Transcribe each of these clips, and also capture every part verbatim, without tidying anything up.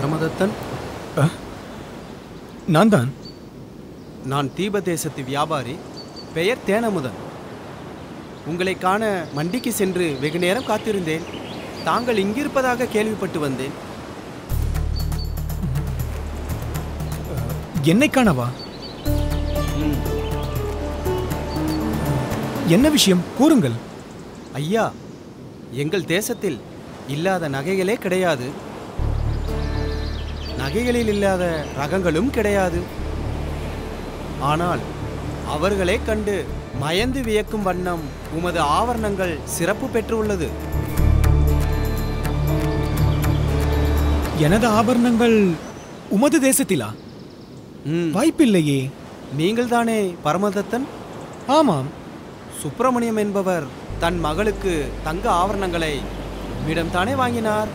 பரமதத்தன்? நான் தான். நான் தீபதேசத்து வியாபாரி, பெயர் தேனமுதன். உங்களை காண மண்டிக்கு சென்று வெகு நேரம் காத்திருந்தேன். தாங்கள் இங்கிருப்பதாக கேள்விப்பட்டு வந்தேன். என்னை காணவா? என்ன விஷயம் கூறுங்கள். ஐயா, எங்கள் தேசத்தில் இல்லாத நகைகளே கிடையாது. நகைகளில் இல்லாத ரகங்களும் கிடையாது. ஆனால் அவர்களே கண்டு மயந்து வியக்கும் வண்ணம் உமது ஆவரணங்கள் சிறப்பு பெற்றுள்ளது. எனது ஆபரணங்கள் உமது தேசத்திலா? வாய்ப்பில்லையே. நீங்கள் தானே பரமதத்தன்? ஆமாம். சுப்பிரமணியம் என்பவர் தன் மகளுக்கு தங்க ஆவரணங்களை உம்மிடம் தானே வாங்கினார்?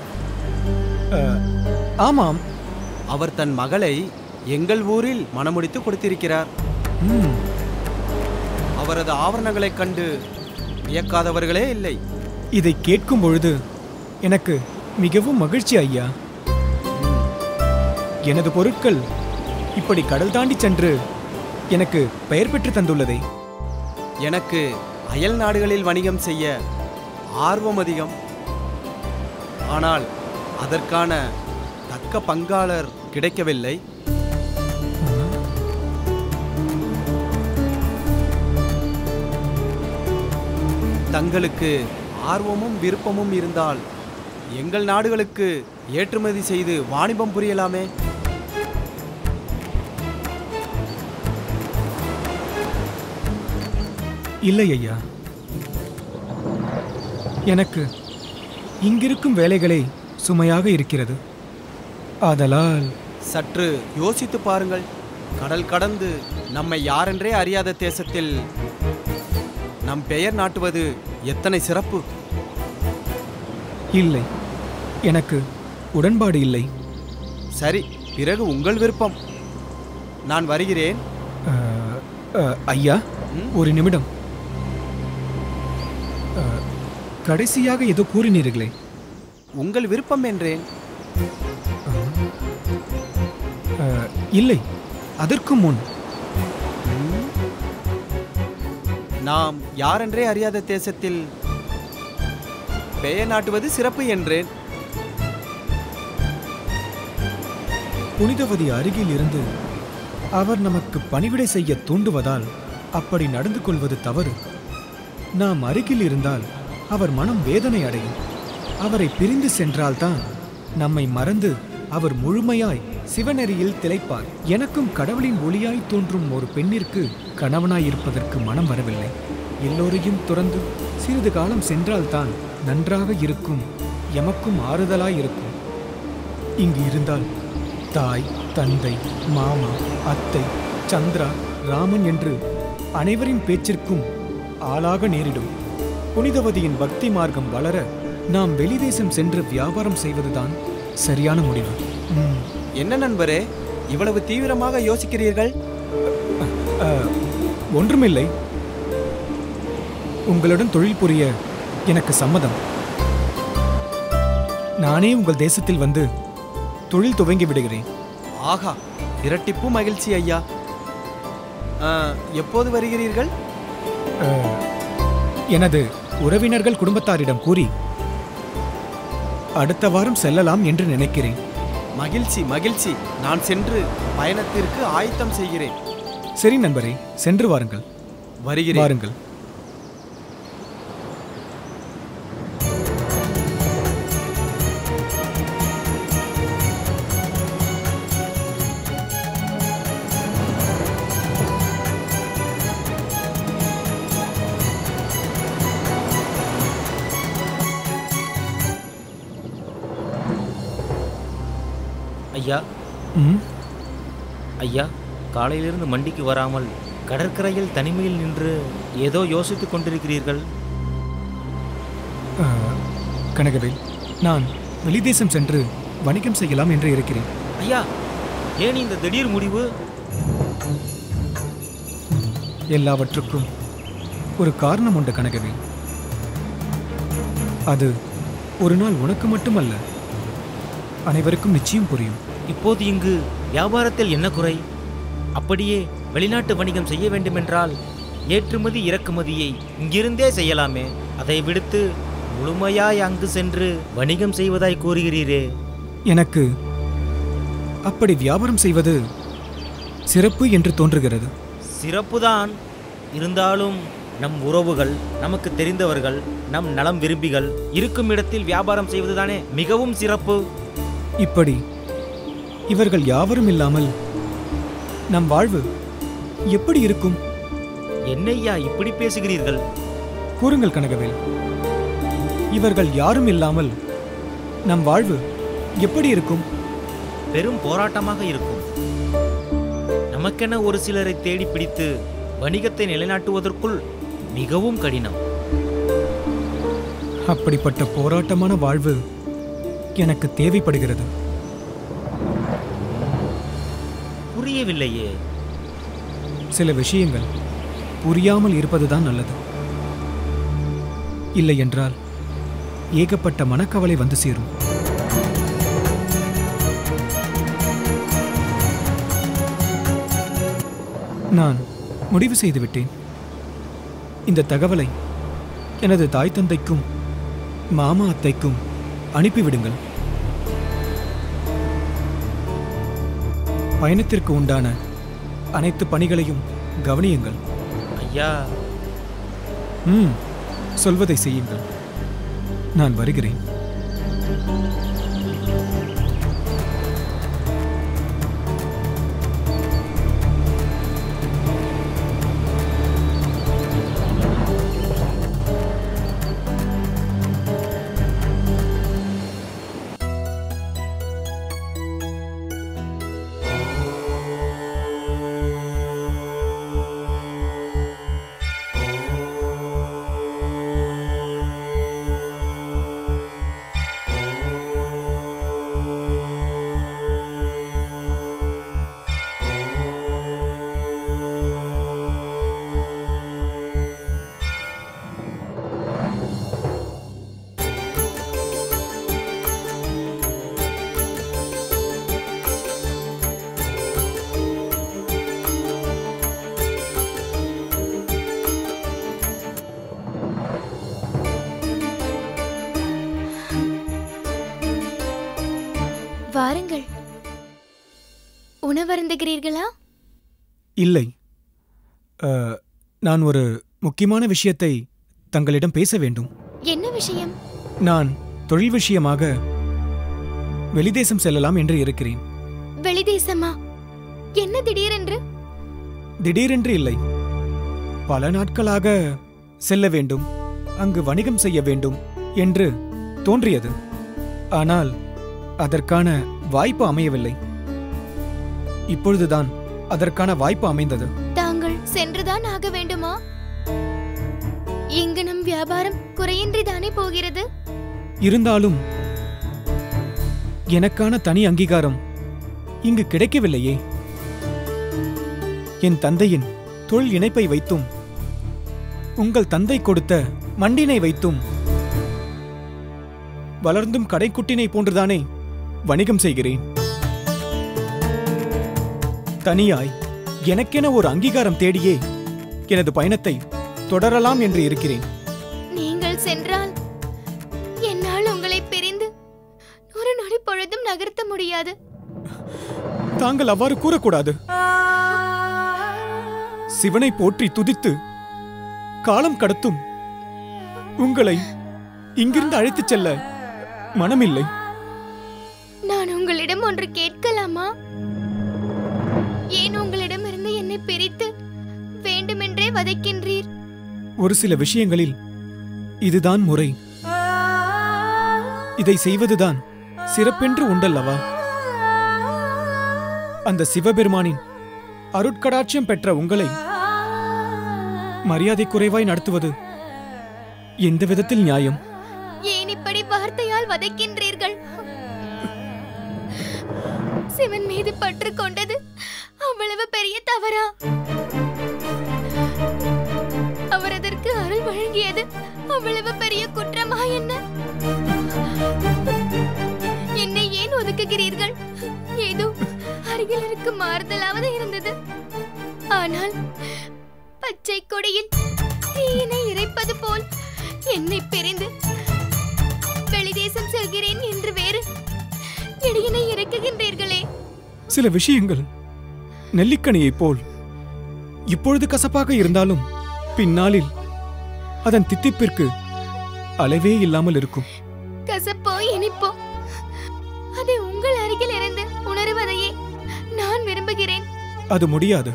ஆமாம். அவர் தன் மகளை எங்கள் ஊரில் மணமுடித்து கொடுத்திருக்கிறார். அவரது ஆவரணங்களைக் கண்டு வியக்காதவர்களே இல்லை. இதை கேட்கும் பொழுது எனக்கு மிகவும் மகிழ்ச்சி ஐயா. எனது பொருட்கள் இப்படி கடல் தாண்டி சென்று எனக்கு பெயர் பெற்று தந்துள்ளதை. எனக்கு அயல் நாடுகளில் வணிகம் செய்ய ஆர்வம் அதிகம். ஆனால் அதற்கான தக்க பங்காளர் கிடைக்கவில்லை. தங்களுக்கு ஆர்வமும் விருப்பமும் இருந்தால் எங்கள் நாடுகளுக்கு ஏற்றுமதி செய்து வாணிபம் புரியலாமே. இல்லை ஐயா, எனக்கு இங்கிருக்கும் வேலைகளை சுமையாக இருக்கிறது. ஆதலால் சற்று யோசித்து பாருங்கள். கடல் கடந்து நம்மை யாரென்றே அறியாத தேசத்தில் நம் பெயர் நாட்டுவது எத்தனை சிறப்பு. இல்லை, எனக்கு உடன்பாடு இல்லை. சரி, பிறகு உங்கள் விருப்பம். நான் வருகிறேன். ஐயா, ஒரு நிமிடம். கடைசியாக ஏதோ கூறினீர்களே? உங்கள் விருப்பம் என்றேன். இல்லை, அதற்கு முன் நாம் யாரென்றே அறியாத தேசத்தில் பெயர் நாட்டுவது சிறப்பு என்றேன். புனிதவதி அருகில் இருந்து அவர் நமக்கு பணிவிடை செய்ய தூண்டுவதால் அப்படி நடந்து கொள்வது தவறு. நாம் அருகில் இருந்தால் அவர் மனம் வேதனை அடையும். அவரை பிரிந்து சென்றால்தான் நம்மை மறந்து அவர் முழுமையாய் சிவநெறியில் திளைப்பார். எனக்கும் கடவுளின் ஒளியாய் தோன்றும் ஒரு பெண்ணிற்கு கணவனாயிருப்பதற்கு மனம் வரவில்லை. எல்லோரையும் துறந்து சிறிது காலம் சென்றால்தான் நன்றாக இருக்கும், எமக்கும் ஆறுதலாய் இருக்கும். இங்கு இருந்தால் தாய், தந்தை, மாமா, அத்தை, சந்திரா, ராமன் என்று அனைவரின் பேச்சிற்கும் ஆளாக நேரிடும். புனிதவதியின் பக்தி மார்க்கம் வளர நாம் வெளிதேசம் சென்று வியாபாரம் செய்வதுதான் சரியான முடிவு. என்ன நண்பரே, இவ்வளவு தீவிரமாக யோசிக்கிறீர்கள்? ஒன்றுமில்லை. உங்களுடன் தொழில் புரிய எனக்கு சம்மதம். நானே உங்கள் தேசத்தில் வந்து தொழில் துவங்கி விடுகிறேன். ஆகா, இரட்டிப்பு மகிழ்ச்சி ஐயா. எப்போது வருகிறீர்கள்? எனது உறவினர்கள் குடும்பத்தாரிடம் கூறி அடுத்த வாரம் செல்லலாம் என்று நினைக்கிறேன். மகிழ்ச்சி மகிழ்ச்சி. நான் சென்று பயணத்திற்கு ஆயத்தம் செய்கிறேன். சரி நண்பரே, சென்று வாருங்கள். வருகிறேன். வாருங்கள். ஐயா, ஐயா, காலையிலிருந்து மண்டிக்கு வராமல் கடற்கரையில் தனிமையில் நின்று ஏதோ யோசித்துக் கொண்டிருக்கிறீர்கள். கனகவேல், நான் வெளிதேசம் சென்று வணிகம் செய்யலாம் என்று இருக்கிறேன். ஐயா, ஏன் இந்த திடீர் முடிவு? எல்லாவற்றுக்கும் ஒரு காரணம் உண்டு கனகவேல். அது ஒரு நாள் உனக்கு மட்டுமல்ல, அனைவருக்கும் நிச்சயம் புரியும். இப்போது இங்கு வியாபாரத்தில் என்ன குறை? அப்படியே வெளிநாட்டு வணிகம் செய்ய வேண்டுமென்றால் ஏற்றுமதி இறக்குமதியை இங்கிருந்தே செய்யலாமே. அதை விடுத்து முழுமையாய் அங்கு சென்று வணிகம் செய்வதாய் கூறுகிறீரே. எனக்கு அப்படி வியாபாரம் செய்வது சிறப்பு என்று தோன்றுகிறது. சிறப்புதான். இருந்தாலும் நம் உறவுகள், நமக்கு தெரிந்தவர்கள், நம் நலம் விரும்பிகள் இருக்கும் இடத்தில் வியாபாரம் செய்வதுதானே மிகவும் சிறப்பு. இப்படி இவர்கள் யாவரும் இல்லாமல் நம் வாழ்வு எப்படி இருக்கும்? என்னையா இப்படி பேசுகிறீர்கள்? கூறுங்கள் கனகவேல், இவர்கள் யாரும் இல்லாமல் நம் வாழ்வு எப்படி இருக்கும்? பெரும் போராட்டமாக இருக்கும். நமக்கென ஒரு சிலரை தேடி பிடித்து வணிகத்தை நிலைநாட்டுவதற்குள் மிகவும் கடினம். அப்படிப்பட்ட போராட்டமான வாழ்வு எனக்கு தேவைப்படுகிறது. புரியவில்லையே. சில விஷயங்கள் புரியாமல் இருப்பதுதான் நல்லது. இல்லை என்றால் ஏகப்பட்ட மனக்கவலை வந்து சேரும். நான் முடிவு செய்துவிட்டேன். இந்த தகவலை எனது தாய் தந்தைக்கும் மாமா அத்தைக்கும் அனுப்பிவிடுங்கள். பயணத்திற்கு உண்டான அனைத்து பணிகளையும் கவனியுங்கள். ஐயா. ம் சொல்வதை செய்யுங்கள். நான் வருகிறேன். வாருங்கள். உணவருந்துகிறீர்களா? இல்லை, நான் ஒரு முக்கியமான விஷயத்தை தங்களிடம் பேச வேண்டும். என்ன விஷயம்? நான் தொழில் விஷயமாக வெளிதேசம் செல்லலாம் என்று இருக்கிறேன். வெளிதேசமா? என்ன திடீரென்று? திடீரென்று இல்லை, பல நாட்களாக செல்ல வேண்டும், அங்கு வணிகம் செய்ய வேண்டும் என்று தோன்றியது. ஆனால் அதற்கான வாய்ப்பு அமையவில்லை. இப்பொழுதுதான் அதற்கான வாய்ப்பு அமைந்தது. தாங்கள் சென்றுதான் ஆக வேண்டுமா? இங்கு நம் வியாபாரம் குறையின்றி தானே போகிறது. இருந்தாலும் எனக்கான தனி அங்கீகாரம் இங்கு கிடைக்கவில்லையே. என் தந்தையின் தொழில் இணைப்பை வைத்தும் உங்கள் தந்தை கொடுத்த மண்டினை வைத்தும் வளர்ந்தும் கடைக்குட்டினை போன்றுதானே வணிகம் செய்கிறேன். தனியாய் எனக்கென ஒரு அங்கீகாரம் தேடியே எனது பயணத்தை தொடரலாம் என்று இருக்கிறேன். நீங்கள் சென்றால் என்னால் உங்களை பிரிந்து ஒரு நொடி பொழுதும் நகர்த்த முடியாது. தாங்கள் அவ்வாறு கூறக்கூடாது. சிவனை போற்றி துதித்து காலம் கடத்தும் உங்களை இங்கிருந்து அழைத்துச் செல்ல மனமில்லை. நான் உங்களிடம் ஒன்று கேட்கலாமா? ஏன் உங்களிடமிருந்து என்னை பிரித்து வேண்டுமென்றே வதைக்கின்றீர்? ஒரு சில விஷயங்களில் இதுதான் முறை. இதை செய்வதுதான் சிறப்பென்று உண்டல்லவா? அந்த சிவபெருமானின் அருட்கடாட்சியம் பெற்ற உங்களை மரியாதை குறைவாய் நடத்துவது எந்த விதத்தில் நியாயம்? ஏன் இப்படி வார்த்தையால் வதைக்கின்றீர்கள்? சிவன் மீது பற்று கொண்டது அவ்வளவு பெரிய தவறா? அவர் அதற்கு அருள் வழங்கியது அவ்வளவு பெரிய குற்றமா என்ன? என்னை ஏன் விளக்குகிறீர்கள்? ஏதோ அருகில் இருக்கும் மாறுதலாவது இருந்தது. ஆனால் பச்சை கொடியில் தீயினை இறைப்பது போல் என்னை பிரிந்து வெளிதேசம் செல்கிறேன் என்று வேறு இடையினை இறக்குகின்றீர்களே. சில விஷயங்கள் நெல்லிக்கனியைப் போல் இப்பொழுது கசப்பாக இருந்தாலும் பின்னாளில் அதன் தித்திப்பிற்கு அளவே இல்லாமல் இருக்கும். கசப்போ இனிப்போ அதை உங்கள் அருகில் இருந்து உணர்வதையே நான் விரும்புகிறேன். அது முடியாது.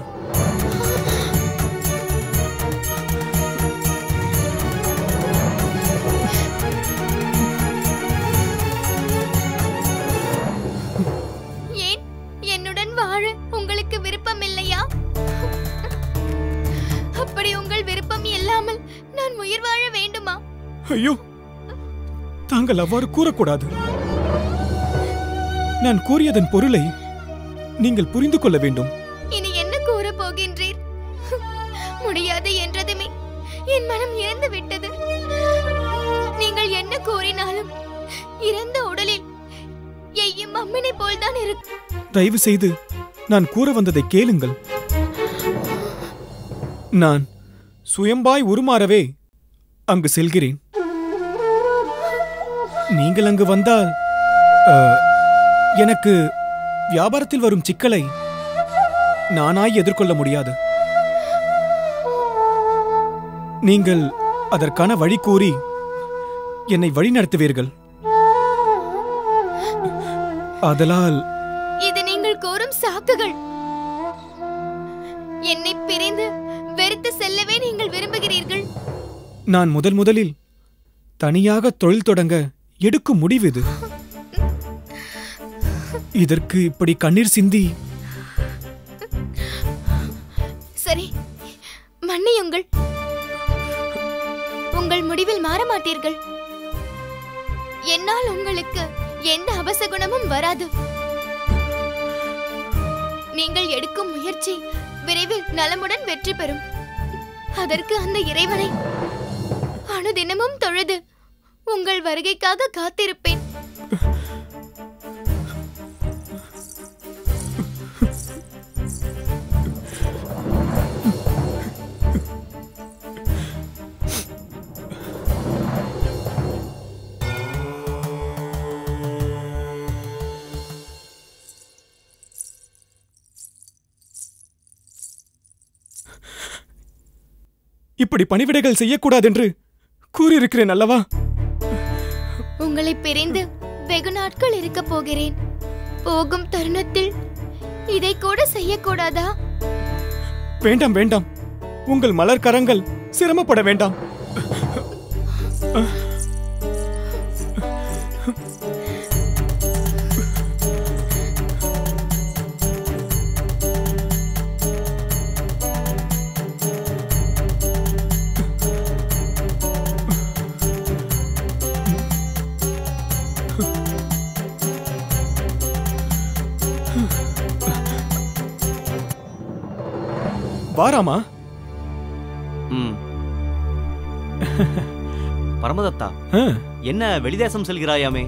ஏன் என்னுடன் வாழ உங்களுக்கு விருப்பம் இல்லையா? அப்படி உங்கள் விருப்பம் இல்லாமல் நான் உயிர் வாழ வேண்டுமா? ஐயோ, தாங்கள் அவ்வாறு கூறக்கூடாது. நான் கூறியதன் பொருளை நீங்கள் புரிந்து கொள்ள வேண்டும். இனி என்ன கூற போகின்றீர்? முடியாது என்றதுமே என் மனம் இறந்து விட்டது. நீங்கள் என்ன கூறினாலும் இறந்த உடலில் எய்யும் அம்மனை போல்தான் இருக்கும். தயவு செய்து நான் கூற வந்ததை கேளுங்கள். நான் சுயம்பாய் உருமாறவே அங்கு செல்கிறேன். நீங்கள் அங்கு வந்தால் எனக்கு வியாபாரத்தில் வரும் சிக்கலை நானாய் எதிர்கொள்ள முடியாது. நீங்கள் அதற்கான வழி கூறி என்னை வழி நடத்துவீர்கள். அதலால் இது நீங்கள் கூறும் சாக்குகள். என்னை பிரிந்து வெறுத்து செல்லவே நீங்கள் விரும்புகிறீர்கள். நான் முதல் முதலில் தனியாக தொழில் தொடங்க எடுக்கும் முடிவு இது. இதற்கு இப்படி கண்ணீர் சிந்தி. சரி, மன்னியுங்கள். உங்கள் முடிவில் மாற மாட்டீர்கள். என்னால் உங்களுக்கு எந்த அபசகுணமும் வராது. நீங்கள் எடுக்கும் முயற்சி விரைவில் நலமுடன் வெற்றி பெறும். அதற்கு அந்த இறைவனை அனுதினமும் தொழுது உங்கள் வருகைக்காக காத்திருப்பேன். இப்படி பணிவிடைகள் செய்யக்கூடாது என்று கூறியிருக்கிறேன் அல்லவா? உங்களை பிரிந்து வெகு நாட்கள் இருக்க போகிறேன். போகும் தருணத்தில் இதை கூட செய்யக்கூடாதா? வேண்டாம் வேண்டாம், உங்கள் மலர் கரங்கள் சிரமப்பட வேண்டாம். வாராமா? பரமதத்தா, என்ன வெளிதேசம் செல்கிறாயாமே?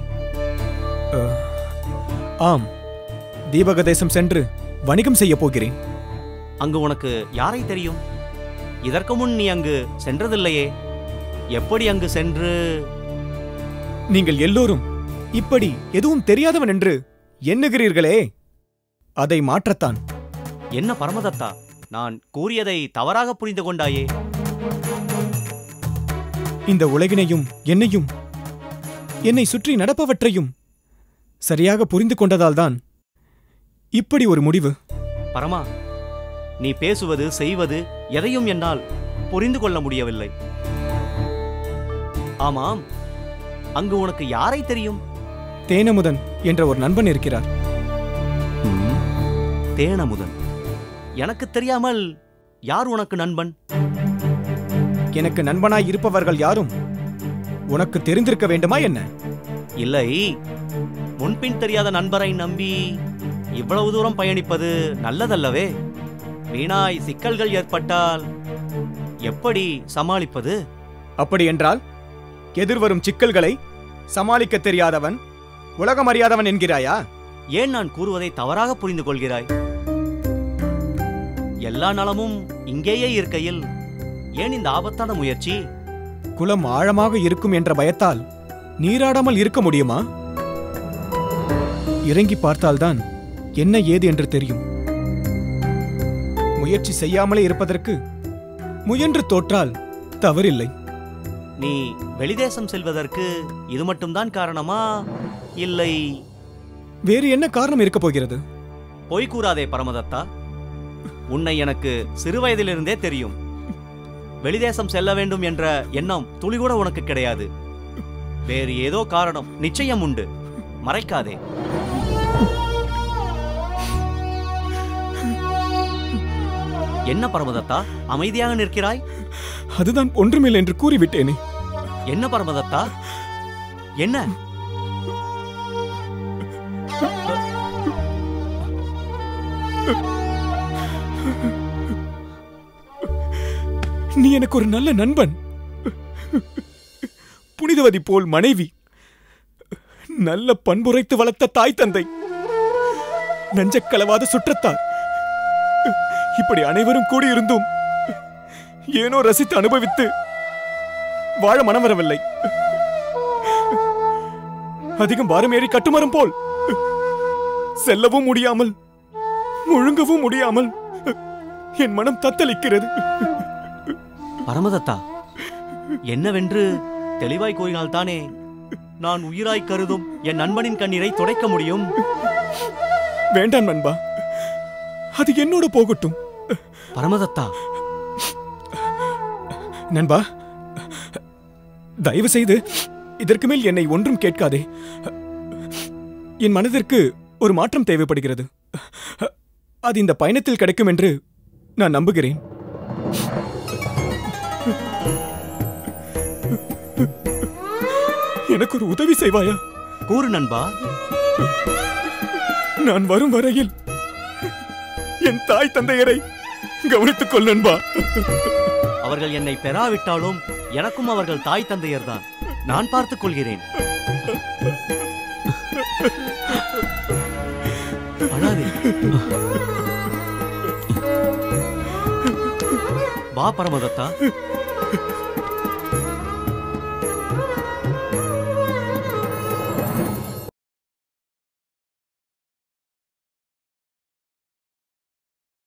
ஆம், தீபக தேசம் சென்று வணிகம் செய்ய போகிறேன். அங்கு உனக்கு யாரை தெரியும்? இதற்கு முன் நீ அங்கு சென்றதில்லையே. எப்படி அங்கு சென்று? நீங்கள் எல்லோரும் இப்படி எதுவும் தெரியாதவன் என்று எண்ணுகிறீர்களே, அதை மாற்றத்தான். என்ன பரமதத்தா, நான் கூறியதை தவறாக புரிந்து கொண்டாயே. இந்த உலகினையும் என்னையும் என்னை சுற்றி நடப்பவற்றையும் சரியாக புரிந்து கொண்டதால்தான் இப்படி ஒரு முடிவு. பரமா, நீ பேசுவது செய்வது எதையும் என்னால் புரிந்து கொள்ள முடியவில்லை. ஆமாம், அங்கு உனக்கு யாரை தெரியும்? தேனமுதன் என்ற ஒரு நண்பன் இருக்கிறார். தேனமுதன்? எனக்கு தெரியாமல் யார் உனக்கு நண்பன்? எனக்கு நண்பனாய் இருப்பவர்கள் யாரும் உனக்கு தெரிந்திருக்க வேண்டுமா என்ன? இல்லை, முன்பின் தெரியாத நண்பரை நம்பி இவ்வளவு தூரம் பயணிப்பது நல்லதல்லவே. வீணாய் சிக்கல்கள் ஏற்பட்டால் எப்படி சமாளிப்பது? அப்படி என்றால் எதிர்வரும் சிக்கல்களை சமாளிக்க தெரியாதவன், உலகம் அறியாதவன் என்கிறாயா? ஏன் நான் கூறுவதை தவறாக புரிந்து கொள்கிறாய்? எல்லா நலமும் இங்கேயே இருக்கையில் ஏன் இந்த ஆபத்தான முயற்சி? குளம் ஆழமாக இருக்கும் என்ற பயத்தால் நீராடாமல் இருக்க முடியுமா? இறங்கி பார்த்தால்தான் என்ன ஏது என்று தெரியும். முயற்சி செய்யாமலே இருப்பதற்கு முயன்று தோற்றால் தவறில்லை. நீ வெளிதேசம் செல்வதற்கு இது மட்டும்தான் காரணமா, இல்லை வேறு என்ன காரணம் இருக்க போகிறது? பொய் கூறாதே பரமதத்தா. உன்னை எனக்கு சிறுவயதிலிருந்தே தெரியும். வெளிதேசம் செல்ல வேண்டும் என்ற எண்ணம் துளிகூட உனக்கு கிடையாது. வேறு ஏதோ காரணம் நிச்சயம் உண்டு, மறைக்காதே. என்ன பரமதத்தா அமைதியாக நிற்கிறாய்? அதுதான் ஒன்றுமில்லை என்று கூறிவிட்டேனே. என்ன பரமதத்தா, என்ன? நீ எனக்கு ஒரு நல்ல நண்பன், புனிதவதி போல் மனைவி, நல்ல பண்புரைத்து வளர்த்த தாய் தந்தை, நஞ்சக்கலவாத சுற்றத்தார், இப்படி அனைவரும் கூடியிருந்தும் ஏனோ ரசித்து அனுபவித்து வாழ மனம் வரவில்லை. அதிகம் பாரமேறி கட்டுமரம் போல் செல்லவும் முடியாமல் முழுங்கவும் முடியாமல் என் மனம் தத்தளிக்கிறது. பரமதத்தா, என்னவென்று தெளிவாய் கூறினால்தானே நான் உயிராய் கருதும் என் நண்பனின் கண்ணீரை துடைக்க முடியும். வேண்டாம் நண்பா, அது என்னோட போகட்டும். பரமதத்தா, நண்பா, தயவு செய்து இதற்கு மேல் என்னை ஒன்றும் கேட்காதே. என் மனதிற்கு ஒரு மாற்றம் தேவைப்படுகிறது. அது இந்த பயணத்தில் கிடைக்கும் என்று நான் நம்புகிறேன். எனக்கு ஒரு உதவி செய்வாயா? கூறு நண்பா. நான் வரும் வரையில் என் தாய் தந்தையரை கவனித்துக் கொள் நண்பா. அவர்கள் என்னை பெறாவிட்டாலும் எனக்கும் அவர்கள் தாய் தந்தையர் தான். நான் பார்த்துக் கொள்கிறேன். அழாதே. வா பரமதத்தா,